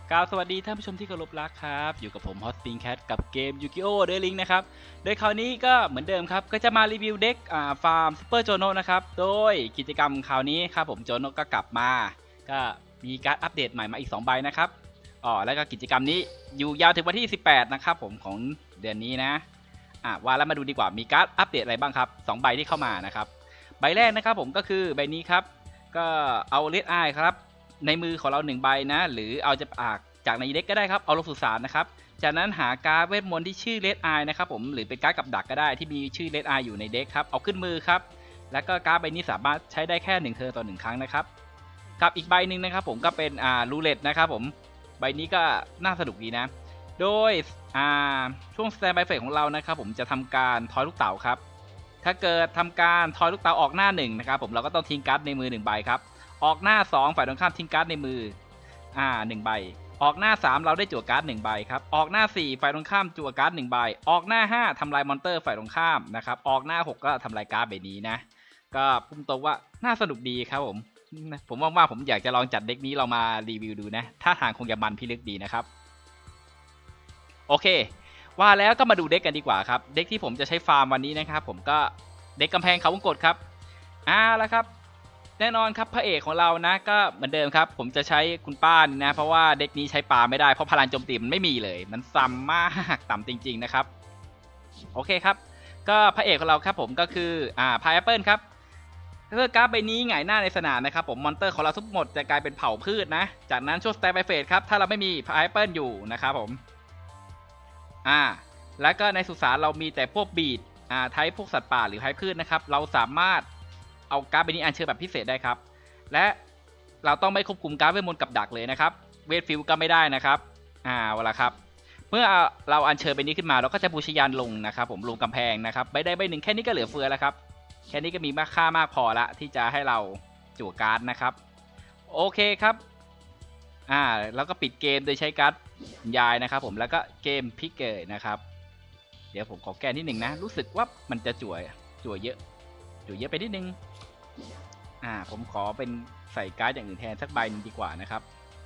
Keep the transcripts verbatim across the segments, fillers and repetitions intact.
กล่าวสวัสดีท่านผู้ชมที่เคารพรักครับอยู่กับผมฮอตสติงแคทกับเกมยูกิโอเดลิงนะครับโดยคราวนี้ก็เหมือนเดิมครับก็จะมารีวิวเด็กอ่าฟาร์มซูเปอร์โจโนนะครับโดยกิจกรรมคราวนี้ครับผมโจโนก็กลับมาก็มีการอัปเดตใหม่มาอีกสองใบนะครับอ๋อแล้วก็กิจกรรมนี้อยู่ยาวถึงวันที่สิบแปดนะครับผมของเดือนนี้นะอ่ะว่าแล้วมาดูดีกว่ามีการอัปเดตอะไรบ้างครับสองใบที่เข้ามานะครับใบแรกนะครับผมก็คือใบนี้ครับก็เอาเลดไอครับในมือของเราหนึ่งใบนะหรือเอาจะอากจากในเด็กก็ได้ครับเอาลงสู่สารนะครับจากนั้นหาการ์ดเวทมนต์ที่ชื่อเลดไอนะครับผมหรือเป็นการ์ดกับดักก็ได้ที่มีชื่อเลดไออยู่ในเด็กครับเอาขึ้นมือครับแล้วก็การ์ดใบนี้สามารถใช้ได้แค่หนึ่งเทิร์นต่อหนึ่งครั้งนะครับกับอีกใบหนึ่งนะครับผมก็เป็นอ่ารูเล็ตนะครับผมใบนี้ก็น่าสนุกดีนะโดยอ่าช่วงสแตนบายเฟสของเรานะครับผมจะทำการทอยลูกเต๋าครับถ้าเกิดทำการทอยลูกเต๋าออกหน้าหนึ่งนะครับผมเราก็ต้องทิ้งการ์ดในมือหนึ่งใบครับออกหน้าสองฝ่ายตรงข้ามทิ้งการ์ดในมืออ่าหนึ่งใบออกหน้าสามเราได้จั่วการ์ดหนึ่งใบครับออกหน้าสี่ฝ่ายตรงข้ามจั่วการ์ดหนึ่งใบออกหน้าห้าทำลายมอนเตอร์ฝ่ายตรงข้ามนะครับออกหน้าหกก็ทำลายการ์ดใบนี้นะก็พุ่งตรงว่าน่าสนุกดีครับผมผมว่าผมอยากจะลองจัดเด็กนี้เรามารีวิวดูนะท่าทางคงจะมันพิลึกดีนะครับโอเคว่าแล้วก็มาดูเด็กกันดีกว่าครับเด็กที่ผมจะใช้ฟาร์มวันนี้นะครับผมก็เด็กกำแพงเขาวงกตครับอ่าแล้วครับแน่นอนครับพระเอกของเรานะก็เหมือนเดิมครับผมจะใช้คุณป้านี่นะเพราะว่าเด็กนี้ใช้ปลาไม่ได้เพราะพลังโจมตีมันไม่มีเลยมันซ้ำมากต่ำจริงๆนะครับโอเคครับก็พระเอกของเราครับผมก็คืออ่าพายแอปเปิลครับเมื่อการ์ดใบนี้หงายหน้าในสนามนะครับผมมอนเตอร์ของเราทุกหมดจะกลายเป็นเผ่าพืชนะจากนั้นช่วงสแตนบายเฟสครับถ้าเราไม่มีพายแอปเปิลอยู่นะครับผมอ่าแล้วก็ในสุสานเรามีแต่พวกบีดอ่าไทป์พวกสัตว์ป่าหรือไทป์พืชนะครับเราสามารถเอาการ์ดใบนี้อัญเชิญแบบพิเศษได้ครับและเราต้องไม่ควบคุมการ์ดเวทมนต์กับดักเลยนะครับเวทฟิลก็ไม่ได้นะครับอ่าเวลาครับเมื่อเราอัญเชิญใบนี้ขึ้นมาเราก็จะบูชยานลงนะครับผมลงกำแพงนะครับใบใดใบหนึ่งแค่นี้ก็เหลือเฟือแล้วครับแค่นี้ก็มีค่ามากพอละที่จะให้เราจั่วการ์ดนะครับโอเคครับอ่าแล้วก็ปิดเกมโดยใช้การ์ดยายนะครับผมแล้วก็เกมพลิกเกยนะครับเดี๋ยวผมขอแก้นิดหนึ่งนะรู้สึกว่ามันจะจั่วจั่วเยอะจั่วเยอะไปนิดนึงอ่าผมขอเป็นใส่การ์ดอย่างอื่นแทนสักใบนึงดีกว่านะครับ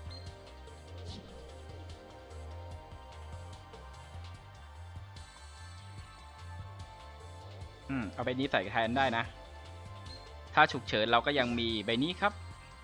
อืมเอาใบนี้ใส่แทนได้นะถ้าฉุกเฉินเราก็ยังมีใบนี้ครับ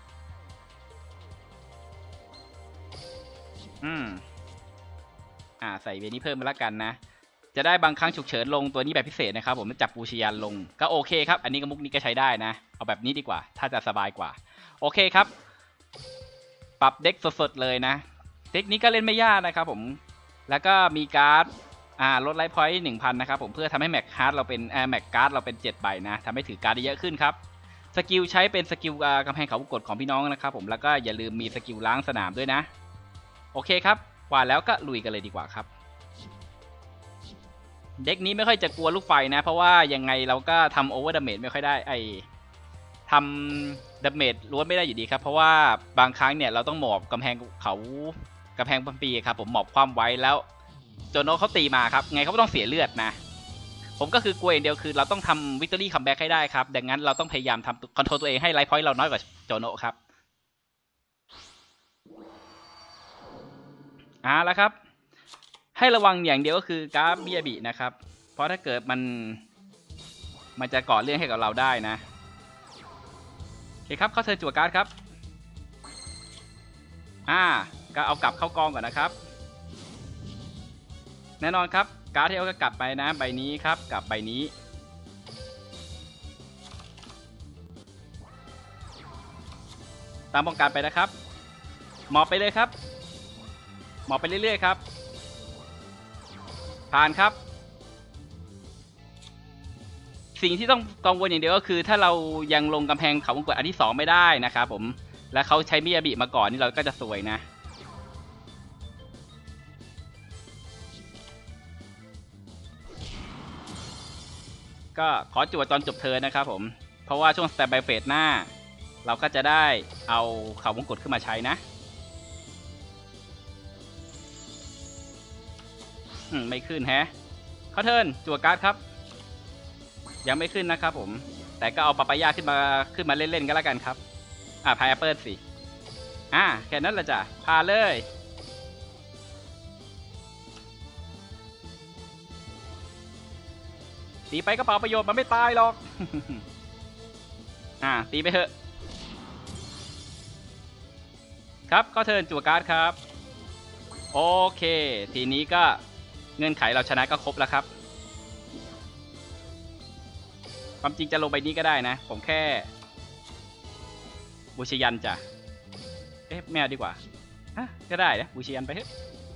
อืมอ่าใส่ใบนี้เพิ่มมาแล้วกันนะจะได้บางครั้งฉุกเฉินลงตัวนี้แบบพิเศษนะครับผมจับปูชยานลงก็โอเคครับอันนี้ก็มุกนี้ก็ใช้ได้นะเอาแบบนี้ดีกว่าถ้าจะสบายกว่าโอเคครับปรับเด็กสดๆเลยนะเด็กนี้ก็เล่นไม่ยากนะครับผมแล้วก็มีการ์ดอ่าลดไลฟ์พอยต์หนึ่งพันนะครับผมเพื่อทำให้แม็กฮาร์ดเราเป็นแอร์แม็กการ์ดเราเป็นเจ็ดใบนะทำให้ถือการ์ดได้เยอะขึ้นครับสกิลใช้เป็นสกิลกำแพงเขาวงกตของพี่น้องนะครับผมแล้วก็อย่าลืมมีสกิลล้างสนามด้วยนะโอเคครับว่าแล้วก็ลุยกันเลยดีกว่าครับเด็กนี้ไม่ค่อยจะกลัวลูกไฟนะเพราะว่ายังไงเราก็ทำโอเวอร์ดาเมจไม่ค่อยได้ไอทำดาเมจล้วนไม่ได้อยู่ดีครับเพราะว่าบางครั้งเนี่ยเราต้องหมอบกำแพงเขากำแพงพัมปีครับผมหมอบความไว้แล้วโจโนเขาตีมาครับไงเขาต้องเสียเลือดนะผมก็คือกลัวอย่างเดียวคือเราต้องทำวิกตอรี่คัมแบ็กให้ได้ครับดังนั้นเราต้องพยายามทำคอนโทรลตัวเองให้ไลฟ์พอยต์เราน้อยกว่าโจโนครับอ่าแล้วครับให้ระวังอย่างเดียวก็คือกราฟเบียบินะครับเพราะถ้าเกิดมันมันจะก่อเรื่องให้กับเราได้นะโอเคครับเข้าเทิร์นจั่วการ์ดครับอ่าก็เอากลับเข้ากองก่อนนะครับแน่นอนครับการ์ดที่เอากลับไปนะใบนี้ครับกับใบนี้ตามป้องกันไปนะครับหมอบไปเลยครับหมอบไปเรื่อยๆครับผ่านครับสิ่งที่ต้องกังวลอย่างเดียวก็คือถ้าเรายังลงกำแพงเขาวงกตอันที่สองไม่ได้นะครับผมและเขาใช้มิยาบิมาก่อนนี่เราก็จะสวยนะก็ขอจั่วตอนจบเทิร์นนะครับผมเพราะว่าช่วงสแตนบายเฟสหน้าเราก็จะได้เอาเขาวงกตขึ้นมาใช้นะอืมไม่ขึ้นแฮะเข้าเทิร์นจั่วการ์ดครับยังไม่ขึ้นนะครับผมแต่ก็เอาปาปายาขึ้นมาขึ้นมาเล่นๆก็แล้วกันครับอ่าพายแอปเปิลสิอ่าแค่นั้นแหละจ้ะพาเลยตีไปก็เปล่าประโยชน์มันไม่ตายหรอก อ่าตีไปเถอะครับก็เทิร์นจั่วการ์ดครับโอเคทีนี้ก็เงื่อนไขเราชนะก็ครบแล้วครับความจริงจะลงใบนี้ก็ได้นะผมแค่บูชยันจ้ะเอ๊ะไม่เอาดีกว่าฮะก็ได้นะบูชยันไปเถอะ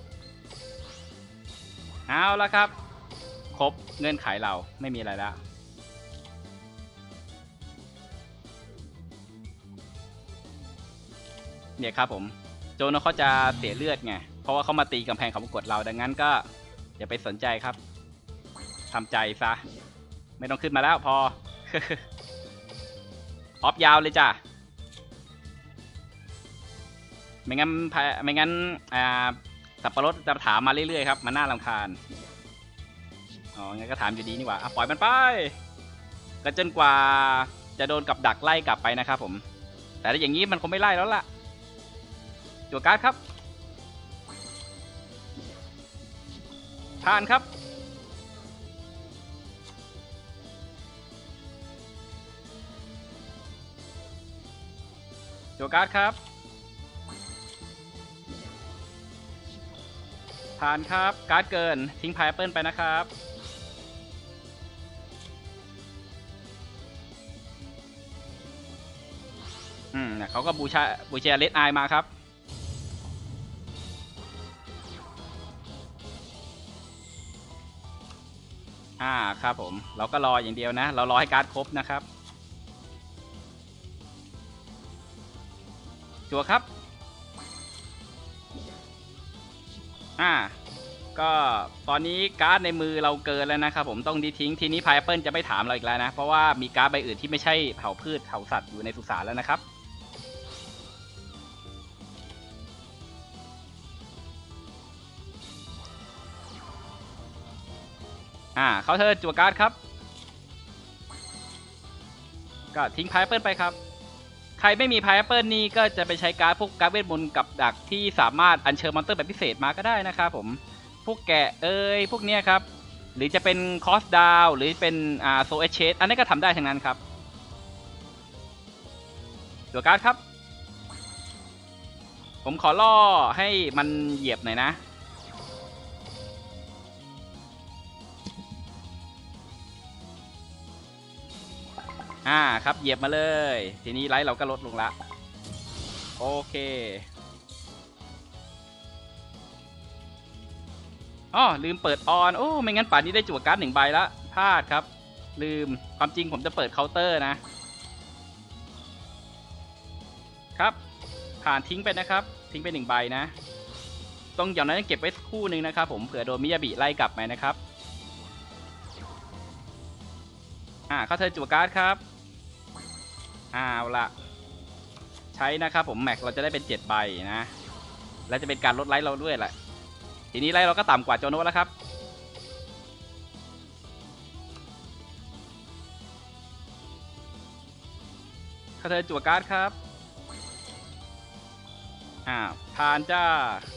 เอาละครับครบเงื่อนไขเราไม่มีอะไรแล้วเนี่ยครับผมโจโนเขาจะเสียเลือดไงเพราะว่าเขามาตีกำแพงเขากดเราดังนั้นก็อย่าไปสนใจครับทำใจซะไม่ต้องขึ้นมาแล้วพอ ออฟยาวเลยจ้ะไม่งั้นไม่งั้นอ่าสับปะรดจะถามมาเรื่อยๆครับมันน่ารำคาญอ๋องั้นก็ถามอยู่ดีนี่หว่าอ่ะปล่อยมันไปก็จนกว่าจะโดนกับดักไล่กลับไปนะครับผมแต่ถ้าอย่างนี้มันคงไม่ไล่แล้วล่ะจั่วการ์ดครับผ่านครับจั่วการ์ดครับผ่านครับการ์ดเกินทิ้งพายแอปเปิลไปนะครับอืมเขาก็บูชาบูชาเลดไอมาครับอ่าครับผมเราก็รออย่างเดียวนะเรารอให้การ์ดครบนะครับจั่วครับอ่าก็ตอนนี้การ์ดในมือเราเกินแล้วนะครับผมต้องดีทิ้งทีนี้พายแอปเปิลจะไม่ถามเราอีกแล้วนะเพราะว่ามีการ์ดใบอื่นที่ไม่ใช่เผาพืชเผาสัตว์อยู่ในสุสานแล้วนะครับอ่าเขาเธอจั่วการ์ดครับก็ทิ้งพายแอปเปิลไปครับใครไม่มีพายแอปเปิลนี่ก็จะไปใช้การ์ดพวกการ์ดเวทมนต์กับดักที่สามารถอัญเชิญมอนเตอร์แบบพิเศษมาก็ได้นะครับผมพวกแกะเอ้ยพวกเนี้ยครับหรือจะเป็นคอสดาวหรือเป็นอ่าโซเอชเชสอันนี้ก็ทำได้ทั้งนั้นครับจั่วการ์ดครับผมขอล่อให้มันเหยียบหน่อยนะอ่าครับเหยียบมาเลยทีนี้ไลท์เราก็ลดลงละโอเคอ๋อลืมเปิดออนโอ้ไม่งั้นป่านนี้ได้จั่วการ์ดหนึ่งใบละพลาดครับลืมความจริงผมจะเปิดเคาน์เตอร์นะครับผ่านทิ้งไปนะครับทิ้งไปหนึ่งใบนะต้องอย่างนั้นเก็บไว้คู่หนึ่งนะครับผมเผื่อโดนมิยาบิไล่กลับไปนะครับอ่าเข้าเทิร์นจั่วการ์ดครับเอาละใช้นะครับผมแม็กเราจะได้เป็นเจ็ดใบนะและจะเป็นการลดไลท์เราด้วยแหละทีนี้ไลท์เราก็ต่ำกว่าโจโน่แล้วครับเข้าเทิร์นจั่วการ์ดครับอ่าผ่านจ้า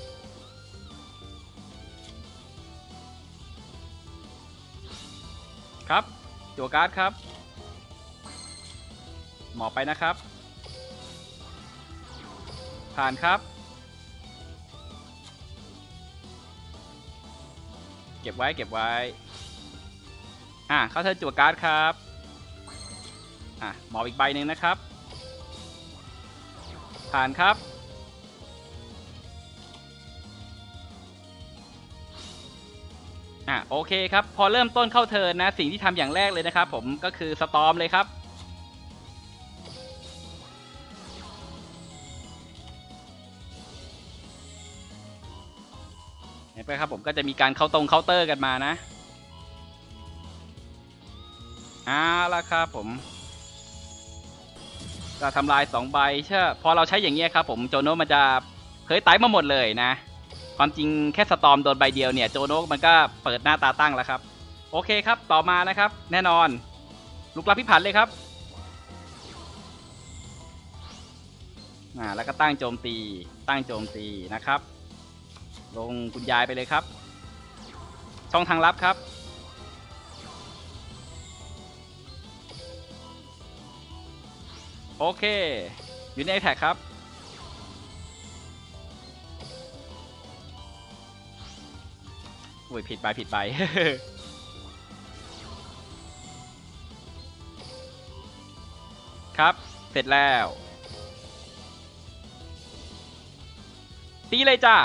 ครับจั่วการ์ดครับหมอบไปนะครับผ่านครับเก็บไว้เก็บไว้อ่าเข้าเทิร์นจั่วการ์ดครับอ่ะหมอบอีกใบหนึ่งนะครับผ่านครับอ่ะโอเคครับพอเริ่มต้นเข้าเทิร์นนะสิ่งที่ทำอย่างแรกเลยนะครับผมก็คือสตอร์มเลยครับเห็นไหมครับผมก็จะมีการเข้าตรงเคาน์เตอร์กันมานะเอาละครับผมก็ทำลายสองใบใช่พอเราใช้อย่างเงี้ยครับผมโจโน่มันจะเฮ้ยไต่มาหมดเลยนะความจริงแค่สตอมโดนใบเดียวเนี่ยโจโน่มันก็เปิดหน้าตาตั้งแล้วครับโอเคครับต่อมานะครับแน่นอนลุกลับพิผันเลยครับอ่าแล้วก็ตั้งโจมตีตั้งโจมตีนะครับลงคุณยายไปเลยครับช่องทางลับครับโอเคอยู่ในแท็กครับอุ้ยผิดไปผิดไป ครับเสร็จแล้วตีเลยจ้า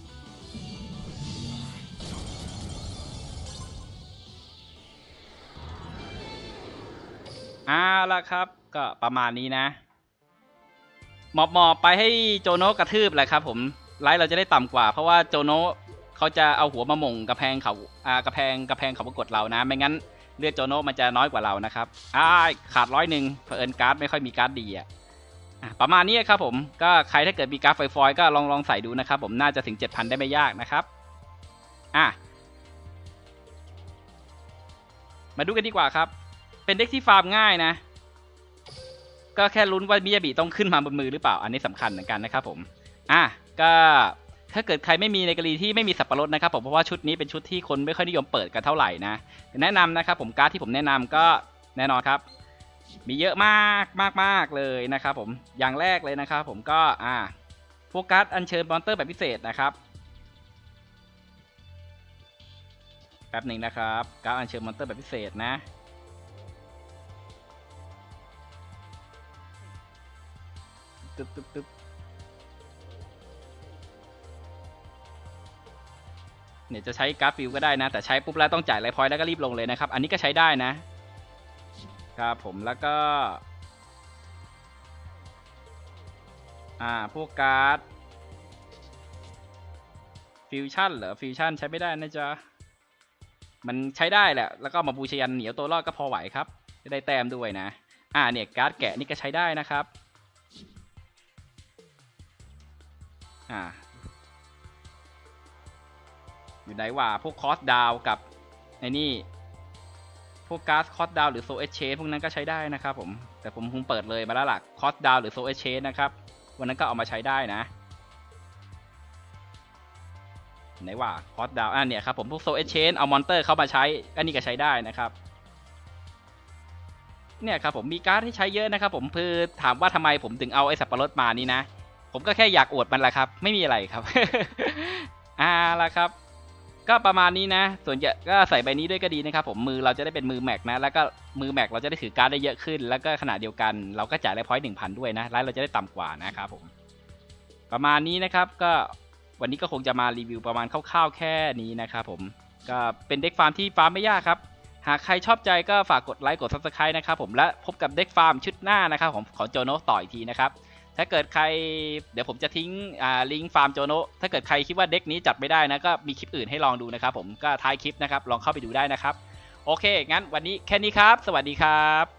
อ่าละครับก็ประมาณนี้นะหมอบหมอบไปให้โจโนะกระทืบแหละครับผมไลท์เราจะได้ต่ำกว่าเพราะว่าโจโนะเขาจะเอาหัวมาหม่งกระแพงเขาอ่ากระแพงกระแพงเขาประกดเรานะไม่งั้นเลือดโจโนะมันจะน้อยกว่าเรานะครับอ่าขาดร้อยหนึ่งเผอิญการ์ดไม่ค่อยมีการ์ดดีอ่ะประมาณนี้ครับผมก็ใครถ้าเกิดมีการ์ดไฟฟอยก็ลองลองใส่ดูนะครับผมน่าจะถึง เจ็ดพัน ได้ไม่ยากนะครับอ่ะมาดูกันดีกว่าครับเป็นเด็กที่ฟาร์มง่ายนะก็แค่ลุ้นว่ามิยาบิต้องขึ้นมาบนมือหรือเปล่าอันนี้สำคัญเหมือนกันนะครับผมอ่ะก็ถ้าเกิดใครไม่มีในกรณีที่ไม่มีสับปะรดนะครับผมเพราะว่าชุดนี้เป็นชุดที่คนไม่ค่อยนิยมเปิดกันเท่าไหร่นะแนะนำนะครับผมการ์ดที่ผมแนะนำก็แน่นอนครับมีเยอะมากมากมากเลยนะครับผมอย่างแรกเลยนะครับผมก็อ่าพวกการ์ดอัญเชิญมอนเตอร์แบบพิเศษนะครับแป๊บหนึ่งนะครับการ์ดอัญเชิญมอนเตอร์แบบพิเศษนะตึ๊บตึ๊บตึ๊บเนี่ยจะใช้การ์ดฟิลก็ได้นะแต่ใช้ปุ๊บแล้วต้องจ่ายไลฟ์พอยต์แล้วก็รีบลงเลยนะครับอันนี้ก็ใช้ได้นะครับผมแล้วก็อ่าพวกการ์ดฟิวชั่นเหรอฟิวชั่นใช้ไม่ได้นะจ๊ะมันใช้ได้แหละแล้วก็มาบูชยันเหนียวตัวรอดก็พอไหวครับจะได้แต้มด้วยนะอ่าเนี่ยการ์ดแกะนี่ก็ใช้ได้นะครับอ่าอยู่ไหนว่าพวกคอสดาวกับไอ้นี่พวกการ์ดคอสดาวหรือโซเอชเชพวกนั้นก็ใช้ได้นะครับผมแต่ผมคงเปิดเลยมาแล้วล่ะคอสดาวหรือโซเอชเชนะครับวันนั้นก็เอามาใช้ได้นะไหนว่าคอสดาวอ่ะเนี่ยครับผมพวกโซเอชเชนเอามอนเตอร์เข้ามาใช้อันนี้ก็ใช้ได้นะครับเนี่ยครับผมมีการ์ดที่ใช้เยอะนะครับผมคือถามว่าทำไมผมถึงเอาไอ้สับปะรดมานี่นะผมก็แค่อยากอวดมันแหละครับไม่มีอะไรครับ อ่าละครับก็ประมาณนี้นะส่วนใหญ่ก็ใส่ใบนี้ด้วยก็ดีนะครับผมมือเราจะได้เป็นมือแม็กนะแล้วก็มือแม็กเราจะได้ถือการ์ดได้เยอะขึ้นแล้วก็ขณะเดียวกันเราก็จ่ายไลฟ์พอยต์หนึ่งพันด้วยนะไลฟ์เราจะได้ต่ำกว่านะครับผมประมาณนี้นะครับก็วันนี้ก็คงจะมารีวิวประมาณคร่าวๆแค่นี้นะครับผมก็เป็นเด็กฟาร์มที่ฟาร์มไม่ยากครับหากใครชอบใจก็ฝากกดไลค์กด ซับสไครบ์ นะครับผมและพบกับเด็กฟาร์มชุดหน้านะครับผมของโจโนะต่ออีกทีนะครับถ้าเกิดใครเดี๋ยวผมจะทิ้งลิงก์ฟาร์มโจโนะถ้าเกิดใครคิดว่าเด็กนี้จัดไม่ได้นะก็มีคลิปอื่นให้ลองดูนะครับผมก็ท้ายคลิปนะครับลองเข้าไปดูได้นะครับโอเคงั้นวันนี้แค่นี้ครับสวัสดีครับ